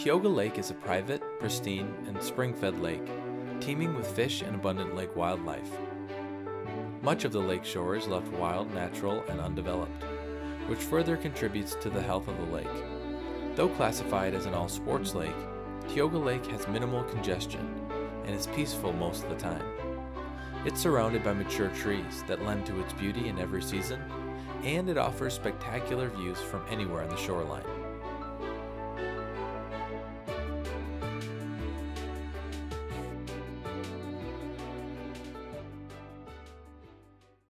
Tioga Lake is a private, pristine, and spring-fed lake, teeming with fish and abundant lake wildlife. Much of the lake shore is left wild, natural, and undeveloped, which further contributes to the health of the lake. Though classified as an all-sports lake, Tioga Lake has minimal congestion and is peaceful most of the time. It's surrounded by mature trees that lend to its beauty in every season, and it offers spectacular views from anywhere on the shoreline.